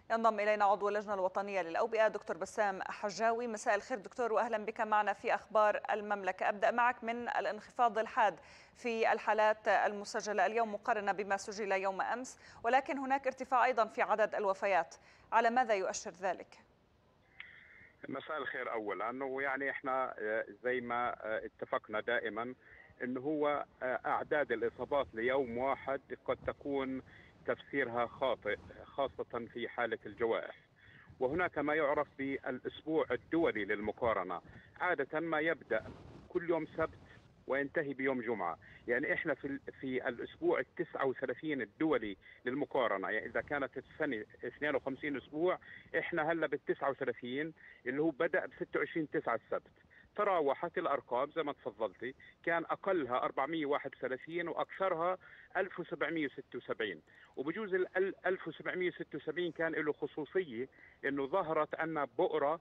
ينضم إلينا عضو اللجنة الوطنية للأوبئة دكتور بسام حجاوي. مساء الخير دكتور وأهلا بك معنا في أخبار المملكة. أبدأ معك من الانخفاض الحاد في الحالات المسجلة اليوم مقارنة بما سجل يوم أمس، ولكن هناك ارتفاع أيضا في عدد الوفيات، على ماذا يؤشر ذلك؟ مساء الخير. اولا انه يعني احنا زي ما اتفقنا دائما انه هو اعداد الاصابات ليوم واحد قد تكون تفسيرها خاطئ، خاصة في حالة الجوائح. وهناك ما يعرف بالاسبوع الدولي للمقارنة، عادة ما يبدأ كل يوم سبت وينتهي بيوم جمعة. يعني احنا في الاسبوع 39 الدولي للمقارنة، يعني اذا كانت السنة 52 اسبوع، احنا هلا بال 39 اللي هو بدأ ب 26/9 السبت. تراوحت الارقام زي ما تفضلتي، كان اقلها 431 واكثرها 1776. وبجوز ال 1776 كان له خصوصية انه ظهرت ان بؤرة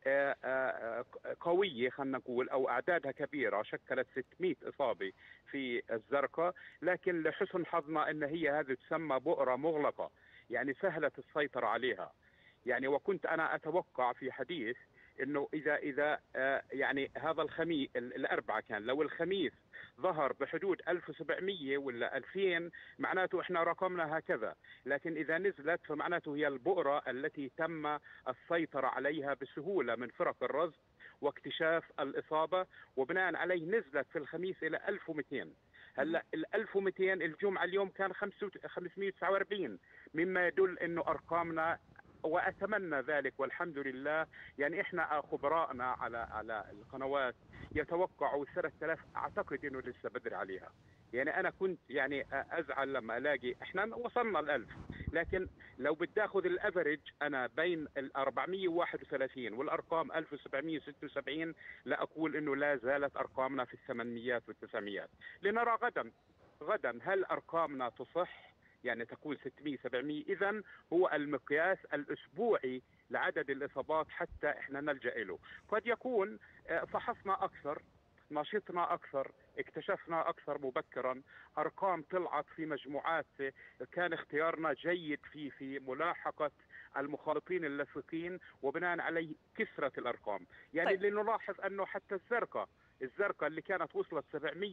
قوية، خلينا نقول، أو أعدادها كبيرة، شكلت 600 إصابة في الزرقاء. لكن لحسن حظنا أن هي هذه تسمى بؤرة مغلقة، يعني سهلة السيطرة عليها. يعني وكنت أنا أتوقع في حديث انه اذا يعني هذا الخميس الاربعاء كان، لو الخميس ظهر بحدود 1700 ولا 2000 معناته احنا رقمنا هكذا. لكن اذا نزلت فمعناته هي البؤرة التي تم السيطرة عليها بسهولة من فرق الرصد واكتشاف الإصابة، وبناء عليه نزلت في الخميس إلى 1200. هلا ال 1200 الجمعة اليوم كان 549، مما يدل انه ارقامنا، واتمنى ذلك والحمد لله. يعني احنا خبراءنا على القنوات يتوقعوا 3000، اعتقد انه لسه بدري عليها. يعني انا كنت يعني ازعل لما الاقي احنا وصلنا ال1000، لكن لو بدي اخذ الافرج انا بين ال 431 والارقام 1776، لا اقول انه لا زالت ارقامنا في الثمانينيات والتسعميات. لنرى غدا هل ارقامنا تصح، يعني تكون 600 700. اذا هو المقياس الاسبوعي لعدد الاصابات حتى احنا نلجا له. قد يكون فحصنا اكثر، نشطنا اكثر، اكتشفنا اكثر مبكرا، ارقام طلعت في مجموعات كان اختيارنا جيد في ملاحقه المخالطين اللصقين، وبناء عليه كثرت الارقام. يعني طيب. لنلاحظ انه حتى الزرقاء اللي كانت وصلت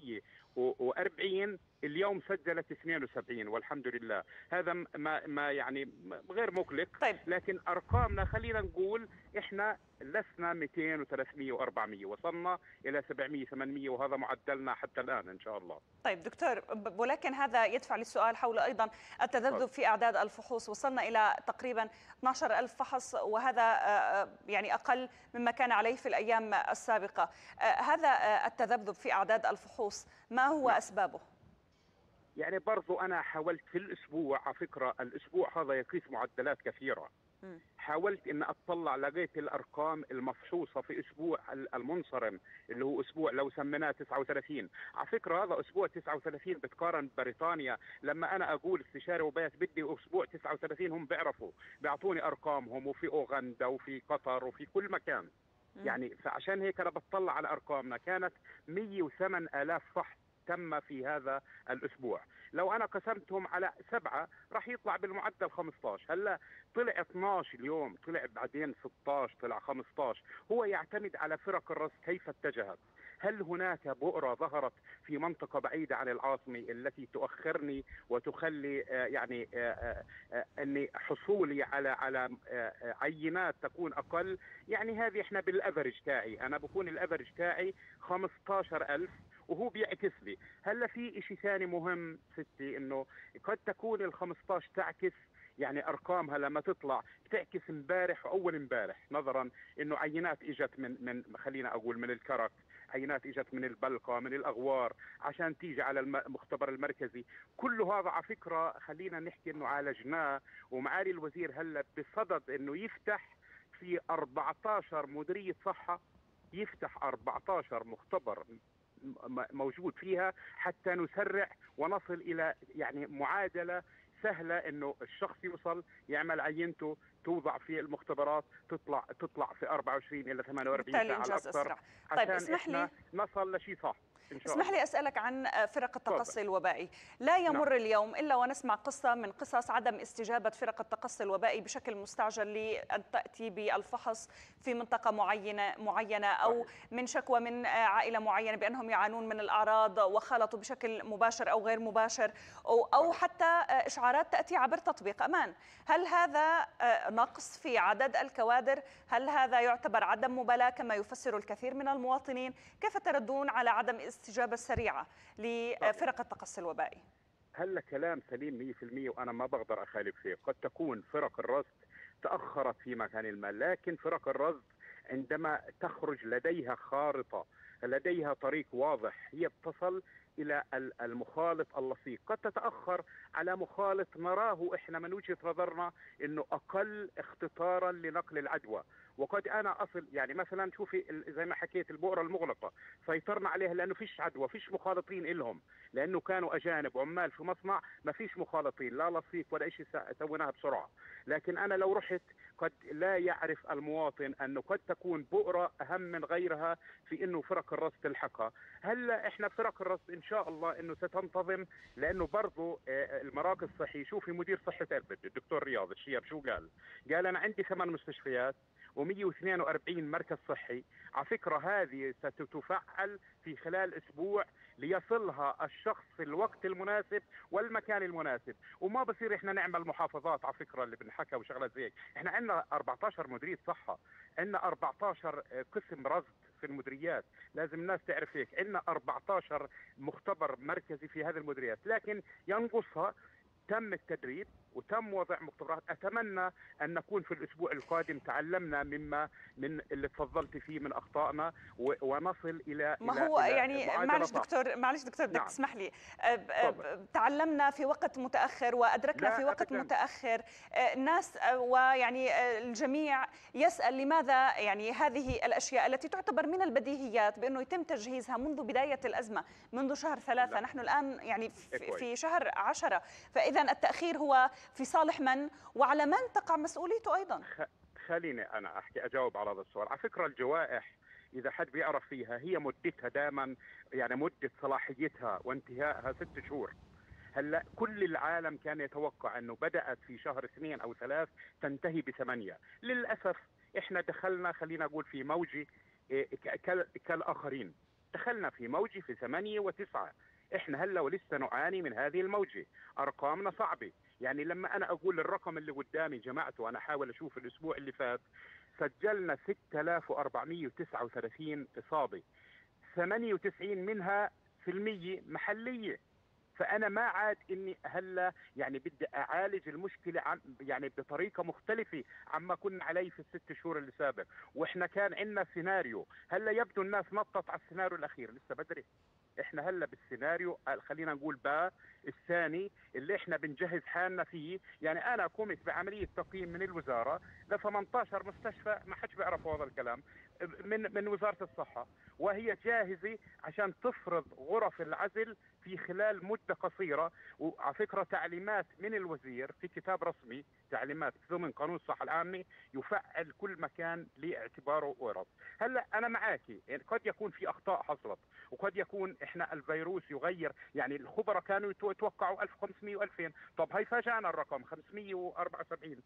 740 اليوم سجلت 72 والحمد لله. هذا ما يعني غير مقلق. طيب. لكن ارقامنا خلينا نقول احنا لسنا 200 و300 و400، وصلنا الى 700 800، وهذا معدلنا حتى الان ان شاء الله. طيب دكتور، ولكن هذا يدفع للسؤال حول أيضا التذبذب في أعداد الفحوص. وصلنا إلى تقريبا 12,000 فحص، وهذا يعني أقل مما كان عليه في الأيام السابقة. هذا التذبذب في أعداد الفحوص ما هو أسبابه؟ يعني برضو أنا حاولت في الأسبوع، على فكرة الأسبوع هذا يقيس معدلات كثيرة. حاولت ان اطلع، لقيت الارقام المفحوصه في اسبوع المنصرم اللي هو اسبوع لو سميناه 39. على فكره هذا اسبوع 39 بتقارن ببريطانيا. لما انا اقول استشاري وبيات بدي اسبوع 39 هم بيعرفوا، بيعطوني ارقامهم، وفي اوغندا وفي قطر وفي كل مكان. يعني فعشان هيك انا بطلع على ارقامنا، كانت 108,000 فحص تم في هذا الأسبوع. لو أنا قسمتهم على 7 راح يطلع بالمعدل 15. هلا طلع 12 اليوم، طلع بعدين 16، طلع 15. هو يعتمد على فرق الرصد كيف اتجهت. هل هناك بؤرة ظهرت في منطقة بعيدة عن العاصمة التي تؤخرني وتخلي يعني أني حصولي على عينات تكون أقل. يعني هذه احنا بالأفرج تاعي، أنا بكون الأفرج تاعي 15,000 وهو بيعكس لي. هلا في شيء ثاني مهم ستي، انه قد تكون ال 15 تعكس، يعني ارقامها لما تطلع بتعكس امبارح واول امبارح، نظرا انه عينات اجت من خلينا اقول من الكرك، عينات اجت من البلقه، من الاغوار، عشان تيجي على المختبر المركزي. كل هذا على فكره خلينا نحكي انه عالجناه، ومعالي الوزير هلا بصدد انه يفتح في 14 مديريه صحه، يفتح 14 مختبر موجود فيها حتى نسرع ونصل الى يعني معادله سهله، انه الشخص يوصل يعمل عينته توضع في المختبرات، تطلع في 24 الى 48 ساعه إنجاز الاكثر، أسرع. طيب عشان اسمح احنا لي، نصل لشيء صح. إن شاء اسمح الله. لي أسألك عن فرق التقصي تفضل. الوبائي. لا يمر نعم. اليوم إلا ونسمع قصة من قصص عدم استجابة فرق التقصي الوبائي بشكل مستعجل لأن تأتي بالفحص في منطقة معينة أو صحيح. من شكوى من عائلة معينة بأنهم يعانون من الأعراض وخلطوا بشكل مباشر أو غير مباشر، أو صحيح. حتى إشعارات تأتي عبر تطبيق أمان. هل هذا نقص في عدد الكوادر؟ هل هذا يعتبر عدم مبالاة كما يفسر الكثير من المواطنين؟ كيف تردون على عدم الاستجابة السريعة لفرق التقصي الوبائي؟ هلا كلام سليم 100%، وأنا ما بقدر أخالف فيه. قد تكون فرق الرصد تأخرت في مكان ما، لكن فرق الرصد عندما تخرج لديها خارطة، لديها طريق واضح، هي بتصل إلى المخالط اللصيق. قد تتأخر على مخالط نراه إحنا من وجهة نظرنا أنه أقل اختطارا لنقل العدوى، وقد أنا أصل يعني مثلا شوفي زي ما حكيت البؤرة المغلقة سيطرنا عليها لأنه فيش عدوى، فيش مخالطين إلهم، لأنه كانوا أجانب عمال في مصنع، ما فيش مخالطين لا لصيق ولا شيء، سويناها بسرعة. لكن أنا لو رحت قد لا يعرف المواطن أنه قد تكون بؤرة أهم من غيرها في أنه فرق الرصد تلحقها. هلا إحنا فرق الرصد إن شاء الله أنه ستنتظم، لأنه برضو المراكز الصحية. شوفي مدير صحة إربد الدكتور رياض الشياب شو قال أنا عندي 8 مستشفيات و142 مركز صحي. على فكرة هذه ستتفعل في خلال أسبوع ليصلها الشخص في الوقت المناسب والمكان المناسب، وما بصير احنا نعمل محافظات. على فكرة اللي بنحكى وشغلات زي هيك، احنا عندنا 14 مديرية صحة، عندنا 14 قسم رصد في المديريات، لازم الناس تعرف هيك. عندنا 14 مختبر مركزي في هذه المديريات، لكن ينقصها. تم التدريب وتم وضع مختبرات. اتمنى ان نكون في الاسبوع القادم تعلمنا من اللي تفضلت فيه من اخطائنا، ونصل الى ما هو يعني معلش صح. دكتور بدك نعم. تسمح لي. تعلمنا في وقت متاخر وادركنا في وقت أبداً. متاخر. الناس ويعني الجميع يسال لماذا يعني هذه الاشياء التي تعتبر من البديهيات بانه يتم تجهيزها منذ بدايه الازمه، منذ شهر 3، لا. نحن الان يعني في شهر 10، فاذا التاخير هو في صالح من وعلى من تقع مسؤوليته ايضا؟ خليني انا اجاوب على هذا السؤال. على فكره الجوائح اذا حد بيعرف فيها هي مدتها دائما، يعني مده صلاحيتها وانتهائها 6 شهور. هلا كل العالم كان يتوقع انه بدات في شهر 2 أو 3 تنتهي ب8. للاسف احنا دخلنا، خلينا اقول في موجه كالاخرين، دخلنا في موجه في 8 و9. احنا هلا ولسه نعاني من هذه الموجه، ارقامنا صعبه. يعني لما انا اقول الرقم اللي قدامي جماعته وانا احاول اشوف الاسبوع اللي فات، سجلنا 6439 اصابه، 98 منها في المية محليه. فانا ما عاد اني هلا يعني بدي اعالج المشكله يعني بطريقه مختلفه عما كنا عليه في ال6 شهور اللي سابق. واحنا كان عندنا سيناريو، هلا يبدو الناس نطت على السيناريو الاخير، لسه بدري. احنا هلا بالسيناريو خلينا نقول الثاني اللي احنا بنجهز حالنا فيه. يعني انا قمت بعمليه تقييم من الوزاره ل 18 مستشفى، ما حدش بيعرف هذا الكلام، من وزاره الصحه، وهي جاهزه عشان تفرض غرف العزل في خلال مده قصيره. وعلى فكره تعليمات من الوزير في كتاب رسمي، تعليمات ضمن قانون الصحه العامه، يفعل كل مكان لاعتباره غرف. هلا انا معاكي، يعني قد يكون في اخطاء حصلت، وقد يكون احنا الفيروس يغير. يعني الخبراء كانوا يتوقعوا 1500 و2000، طب هي فاجأنا الرقم 574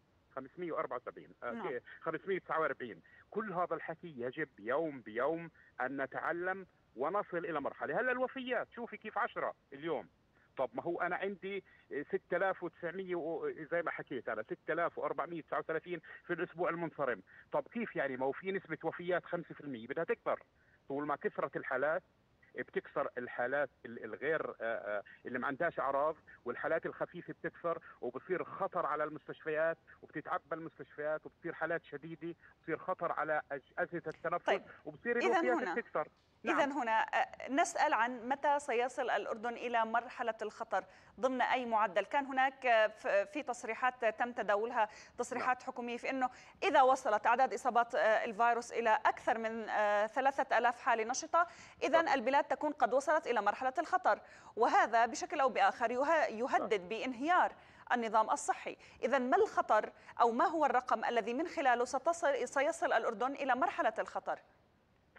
549. كل هذا الحكي يجب يوم بيوم ان نتعلم ونصل الى مرحله. هلا الوفيات شوفي كيف 10 اليوم، طب ما هو انا عندي 6900 زي ما حكيت انا 6439 في الاسبوع المنصرم. طب كيف يعني؟ ما هو في نسبه وفيات 5%، بدها تكبر. طول ما كثرت الحالات بتكسر الحالات الغير اللي ما عندهاش اعراض، والحالات الخفيفه بتكثر، وبصير خطر على المستشفيات، وبتتعبى المستشفيات، وبتصير حالات شديده، وبصير خطر على اجهزه التنفس. طيب. وبصير الوفيات بتكثر. إذا هنا نسأل عن متى سيصل الأردن إلى مرحلة الخطر ضمن أي معدل. كان هناك في تصريحات تم تداولها، تصريحات حكومية، في أنه إذا وصلت أعداد إصابات الفيروس إلى أكثر من 3000 حالة نشطة، إذا البلاد تكون قد وصلت إلى مرحلة الخطر، وهذا بشكل أو بآخر يهدد بانهيار النظام الصحي. إذا ما الخطر أو ما هو الرقم الذي من خلاله سيصل الأردن إلى مرحلة الخطر؟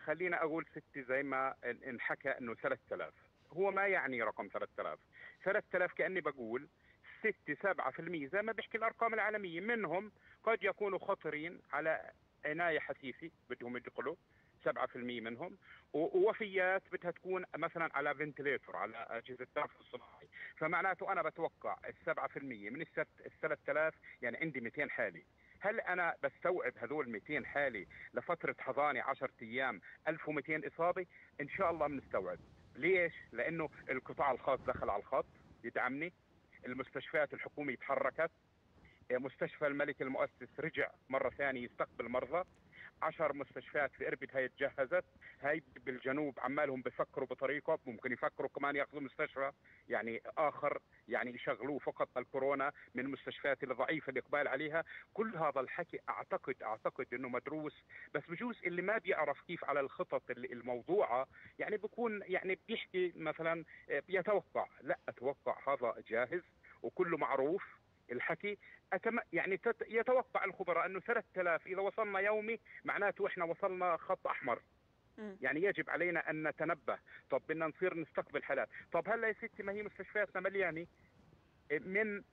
خلينا اقول ستي زي ما انحكى انه 3000، هو ما يعني رقم 3000 كاني بقول 6 7% زي ما بيحكي الارقام العالميه، منهم قد يكونوا خطرين على عنايه حثيثه بدهم يدخلوا 7% منهم، ووفيات بدها تكون مثلا على فنتليتور، على اجهزه التنفس الصناعي. فمعناته انا بتوقع ال 7% من ال 3000، يعني عندي 200 حاله. هل انا بستوعب هذول 200 حاله لفتره حضانه 10 ايام 1200 اصابه؟ ان شاء الله بنستوعب. ليش؟ لانه القطاع الخاص دخل على الخط يدعمني، المستشفيات الحكوميه تحركت، مستشفى الملك المؤسس رجع مرة ثانية يستقبل مرضى، 10 مستشفيات في إربد هاي تجهزت، هاي بالجنوب عمالهم بفكروا بطريقة، ممكن يفكروا كمان ياخذوا مستشفى يعني آخر يعني يشغلوه فقط الكورونا من المستشفيات الضعيفة الإقبال عليها. كل هذا الحكي أعتقد إنه مدروس، بس بجوز اللي ما بيعرف كيف على الخطط الموضوعة يعني بيكون يعني بيحكي مثلا بيتوقع. لا، أتوقع هذا جاهز وكله معروف الحكي. يعني يتوقع الخبراء انه 3000 اذا وصلنا يومي معناته احنا وصلنا خط احمر. يعني يجب علينا ان نتنبه. طب بدنا نصير نستقبل حالات. طب هلا يا ستي ما هي مستشفياتنا مليانه من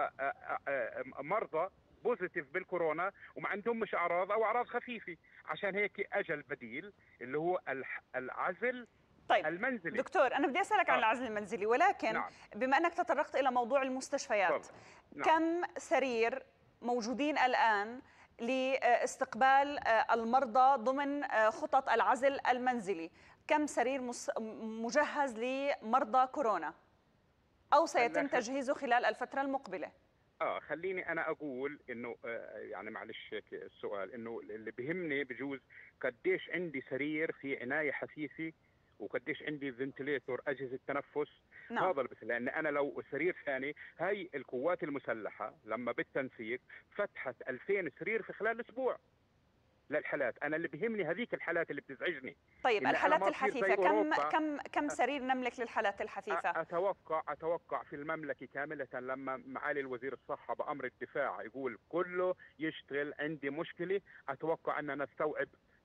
مرضى بوزيتيف بالكورونا وما عندهم مش اعراض او اعراض خفيفه. عشان هيك اجى البديل اللي هو العزل. طيب المنزلي. دكتور، أنا بدي أسألك عن العزل المنزلي، ولكن نعم. بما أنك تطرقت إلى موضوع المستشفيات، نعم. كم سرير موجودين الآن لاستقبال المرضى ضمن خطط العزل المنزلي؟ كم سرير مجهز لمرضى كورونا أو سيتم تجهيزه خلال الفترة المقبلة؟ خليني انا اقول انه يعني معلش السؤال انه اللي بيهمني بجوز قديش عندي سرير في عنايه حثيثه وقديش عندي فنتليتور اجهزه تنفس. نعم. هذا بس، لان انا لو سرير ثاني، هاي القوات المسلحه لما بالتنسيق فتحت 2000 سرير في خلال اسبوع للحالات. انا اللي بيهمني هذيك الحالات اللي بتزعجني. طيب الحالات الحثيثه كم سرير نملك للحالات الحثيثه؟ اتوقع في المملكه كامله لما معالي الوزير الصحه بامر الدفاع يقول كله يشتغل، عندي مشكله، اتوقع اننا نستوعب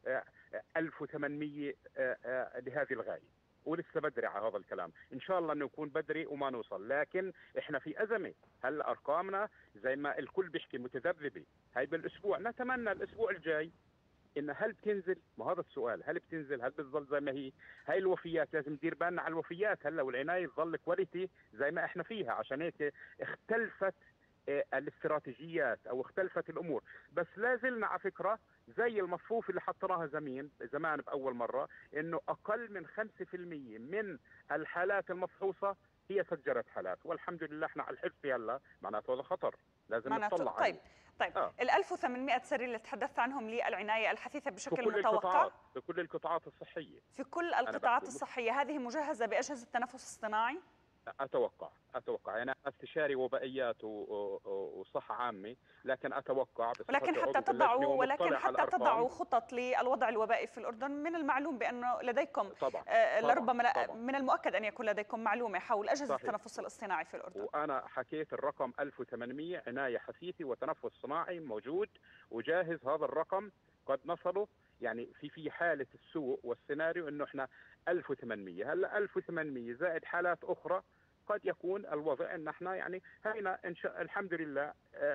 1800 لهذه الغايه. ولسه بدري على هذا الكلام، ان شاء الله انه يكون بدري وما نوصل، لكن احنا في ازمه. هلا ارقامنا زي ما الكل بيحكي متذبذبه. هاي بالاسبوع، نتمنى الاسبوع الجاي ان هل بتنزل؟ ما هذا السؤال، هل بتنزل؟ هل بتظل زي ما هي؟ هاي الوفيات لازم ندير بالنا على الوفيات هلا، والعنايه تظل كواليتي زي ما احنا فيها. عشان هيك اختلفت الاستراتيجيات او اختلفت الامور، بس لا زلنا على فكره زي المصفوف اللي حطيناها زمان باول مره، انه اقل من 5% من الحالات المفحوصه هي سجلت حالات، والحمد لله احنا على الحفظ هلا، معناته هذا خطر لازم نطلع عليه. طيب ال 1800 سرير اللي تحدثت عنهم للعنايه الحثيثه بشكل متوقع في كل القطاعات الصحيه. في كل القطاعات الصحيه هذه مجهزه باجهزه التنفس الصناعي؟ اتوقع انا استشاري وبائيات وصحه عامه، لكن اتوقع ولكن حتى تضعوا خطط للوضع الوبائي في الاردن، من المعلوم بانه لديكم طبعا لربما من المؤكد ان يكون لديكم معلومه حول اجهزه التنفس الاصطناعي في الاردن. وانا حكيت الرقم 1800 عنايه حثيثه وتنفس صناعي موجود وجاهز. هذا الرقم قد نصله يعني في حاله السوء والسيناريو انه احنا 1800. هلا 1800 زائد حالات اخرى، قد يكون الوضع ان احنا يعني هينا الحمد لله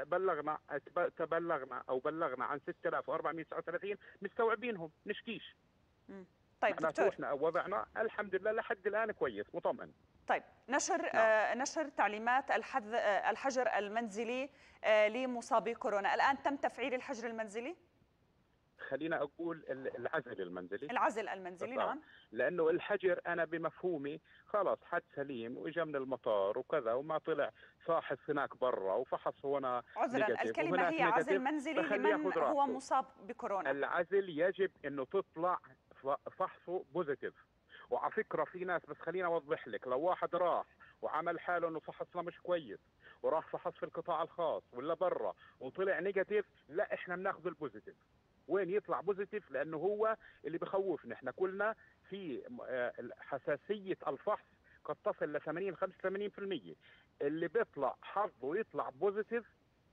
بلغنا عن 6439 مستوعبينهم، نشكيش. طيب دكتور، احنا وضعنا الحمد لله لحد الان كويس مطمئن. طيب نشر تعليمات الحجر المنزلي لمصابي كورونا، الان تم تفعيل الحجر المنزلي؟ خلينا اقول العزل المنزلي. نعم. لانه الحجر انا بمفهومي خلاص حد سليم واجا من المطار وكذا وما طلع فاحص هناك برا وفحص هنا عذرا، الكلمه هي عزل منزلي لمن هو مصاب بكورونا. العزل يجب انه تطلع فحصه بوزيتيف. وعلى فكره في ناس، بس خليني اوضح لك، لو واحد راح وعمل حاله انه فحصنا مش كويس وراح فحص في القطاع الخاص ولا برا وطلع نيجاتيف، لا احنا بناخذ البوزيتيف. وين يطلع بوزيتيف؟ لانه هو اللي بخوفنا. احنا كلنا في حساسيه الفحص قد تصل ل 85% اللي بيطلع حظه يطلع بوزيتيف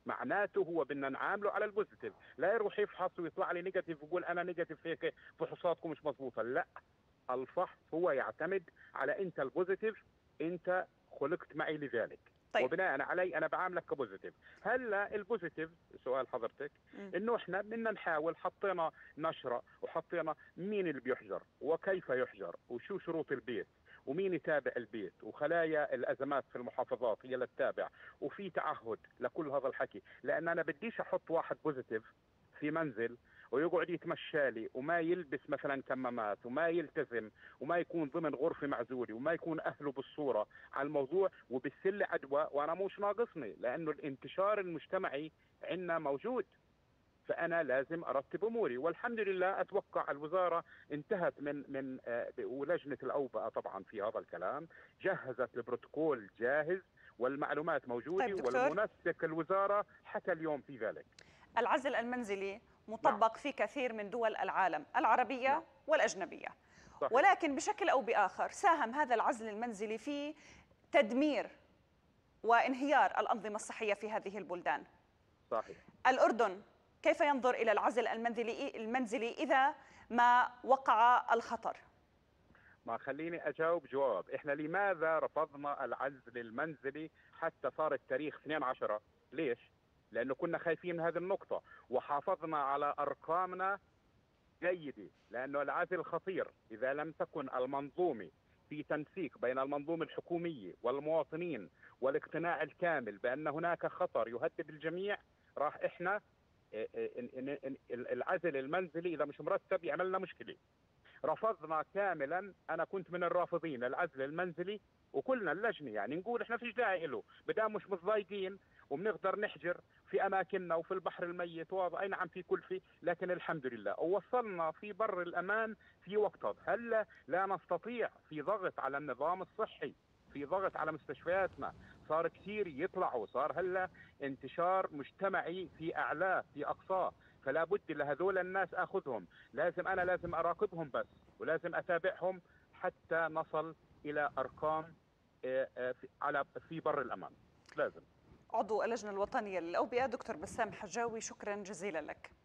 معناته هو بدنا نعامله على البوزيتيف، لا يروح يفحص ويطلع لي نيجاتيف ويقول انا نيجاتيف هيك فحوصاتكم مش مضبوطه. لا، الفحص هو يعتمد على انت البوزيتيف، انت خلقت معي لذلك. طيب. وبناء علي انا بعاملك كبوزيتيف. هلا البوزيتيف سؤال حضرتك انه احنا بدنا نحاول، حطينا نشره وحطينا مين اللي بيحجر وكيف يحجر وشو شروط البيت ومين يتابع البيت وخلايا الازمات في المحافظات هي اللي تتابع، وفي تعهد لكل هذا الحكي. لان انا بديش احط واحد بوزيتيف في منزل ويقعد يتمشى لي وما يلبس مثلا كمامات وما يلتزم وما يكون ضمن غرفه معزوله وما يكون اهله بالصوره على الموضوع وبالسله عدوى وانا مش ناقصني، لانه الانتشار المجتمعي عندنا موجود. فانا لازم ارتب اموري، والحمد لله اتوقع الوزاره انتهت من ولجنه الاوبئه طبعا في هذا الكلام، جهزت البروتوكول جاهز والمعلومات موجوده. طيب والمنسق الوزاره حكى اليوم في ذلك. العزل المنزلي مطبق في كثير من دول العالم العربيه والاجنبيه، صحيح. ولكن بشكل او باخر ساهم هذا العزل المنزلي في تدمير وانهيار الانظمه الصحيه في هذه البلدان. صحيح. الاردن كيف ينظر إلى العزل المنزلي إذا ما وقع الخطر؟ ما خليني أجاوب جواب. إحنا لماذا رفضنا العزل المنزلي حتى صار التاريخ 2/10؟ ليش؟ لأنه كنا خايفين من هذه النقطة وحافظنا على أرقامنا جيدة، لأنه العزل خطير إذا لم تكن المنظومة في تنسيق بين المنظومة الحكومية والمواطنين والاقتناع الكامل بأن هناك خطر يهدد الجميع. راح إحنا العزل المنزلي اذا مش مرتب يعملنا مشكله. رفضنا كاملا، انا كنت من الرافضين العزل المنزلي وكلنا اللجنه يعني نقول احنا فيش داعي له بدام مش متضايقين وبنقدر نحجر في اماكننا وفي البحر الميت اي نعم في كلفه، لكن الحمد لله ووصلنا في بر الامان في وقتها. هلا لا نستطيع، في ضغط على النظام الصحي، في ضغط على مستشفياتنا، صار كثير يطلعوا، صار هلا انتشار مجتمعي في اعلاه في اقصاه، فلا بد لهذول الناس اخذهم، لازم اراقبهم بس ولازم اتابعهم حتى نصل الى ارقام في بر الامان. لازم. عضو اللجنه الوطنيه للاوبئه دكتور بسام حجاوي، شكرا جزيلا لك.